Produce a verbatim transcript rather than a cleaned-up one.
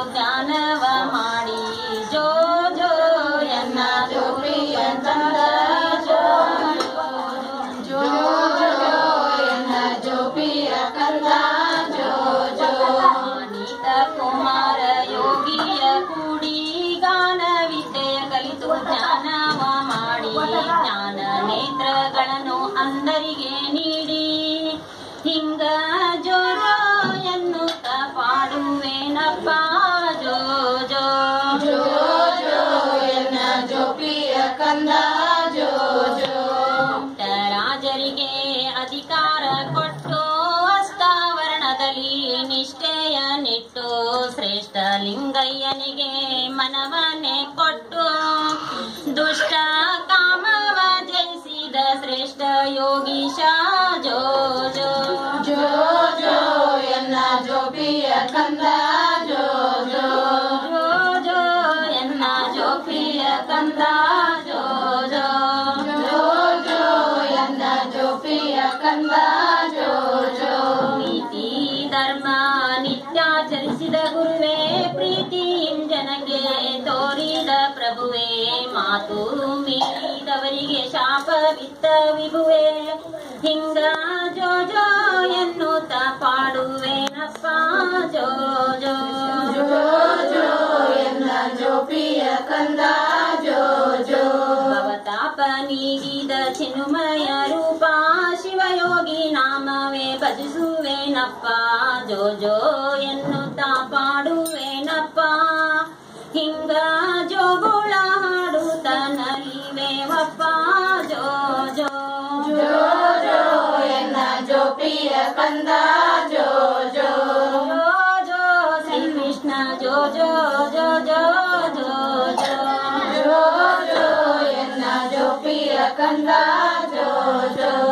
ಜ್ಞಾನವ ಮಾಡಿ ಜೋ ಜೋ ಎನ್ನ ಜೋಪಿಯ ಕಂದ ಜೋ ಜೋ ಜೋ ಎನ್ನ ಜೋಪಿಯ ಕಂದ ಜೋ ಜೋ ಅನಿತ ಕುಮಾರ ಯೋಗಿಯ ಕೂಡಿ ಗಾನ ವಿದ್ಯೆಯ ಕಲಿತು ಜ್ಞಾನವ ಮಾಡಿ ಜ್ಞಾನ ನೇತ್ರಗಳನ್ನು ಅಂದರಿಗೆ ನೀಡಿ ಹಿಂಗ ಜೋ ಜೋ ಎನ್ನುತ್ತ ಪಾಡುವೇನಪ್ಪ ಜೋ ಜೋ ಜೋ ಜೋ ಎನ್ನ ಜೋಪಿಯ ಕಂದ ಜೋ ಜೋ ರಾಜರಿಗೆ ಅಧಿಕಾರ ಕೊಟ್ಟು ಅಷ್ಟಾವರಣದಲ್ಲಿ ನಿಷ್ಠೆಯನ್ನಿಟ್ಟು ಶ್ರೇಷ್ಠ ಲಿಂಗಯ್ಯನಿಗೆ ಮನವನ್ನೇ ಕೊಟ್ಟು ದುಷ್ಟ ಕಾಮವ ಜಯಿಸಿದ ಶ್ರೇಷ್ಠ ಯೋಗೀಶ ಜೋ ಜೋ ಜೋ ಜೋ ಎನ್ನ ಜೋಪಿಯ ಕಂದ ಜೋ ಜೋ ಜೋ ಜೋ ಎನ್ನ ಜೋಪಿಯ ಕಂದ ಜೋ ಜೋ ಜೋ ಜೋ ಎನ್ನ ಜೋಪಿಯ ಕಂದ ಜೋ ಜೋ ನೀತಿ ಧರ್ಮ ನಿತ್ಯಾಚರಿಸಿದ ಗುರುವೇ ಪ್ರೀತಿಯಿಂ ಜನಕ್ಕೆ ತೋರಿದ ಪ್ರಭುವೇ ಮಾತು ಮೀರಿದವರಿಗೆ ಶಾಪ ಬಿತ್ತ ವಿಭುವೇ ಹಿಂಗ ಜೋ ಜೋ ಎನ್ನುತ್ತ ಪಾಡುವೇನಪ್ಪ ಜೋ ಜೋ ಜೋ ಜೋ ಎನ್ನ ಜೋಪಿಯ ಕಂದ ಜೋ ಜೋ ಭವತಾಪ ನೀಗಿದ ಚಿನ್ಮಯ ರೂಪ ಶಿವಯೋಗಿ ನಾಮವೇ ಭಜಿಸುವೇನಪ್ಪ ಜೋ ಜೋ ಎನ್ನುತ್ತ ಪಾಡುವೇನಪ್ಪ ಹಿಂಗ ಜೋಗುಳ ಹಾಡುತ್ತ ನಲಿವೇವಪ್ಪ ಜೋ ಜೋ ಜೋ ಜೋ ಎನ್ನ ಜೋಪಿಯ ಕಂದ ಜೋ ಜೋ ಜೋ ಜೋ ಶ್ರೀ ಕೃಷ್ಣ ಜೋ ಜೋ ಜೋ ಜೋ ಜೋ ಜೋ ಜೋ ಜೋ ಎನ್ನ ಜೋಪಿಯ ಕಂದ ಜೋ ಜೋ